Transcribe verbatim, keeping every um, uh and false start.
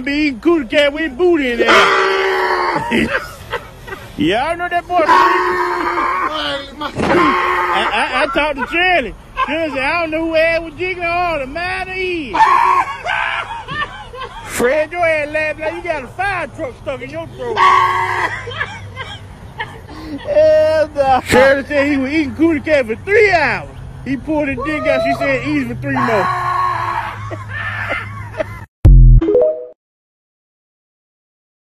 man be eating cootie cat with his booty in there. Yeah, I know that boy. I, I, I talked to Shirley. Shirley said, I don't know who ass was jiggling on the man or he. Fred, your ass laughed like you got a fire truck stuck in your throat. Hell no. Shirley said he was eating cootie cat for three hours. He pulled his dick out. She said, eat for three more.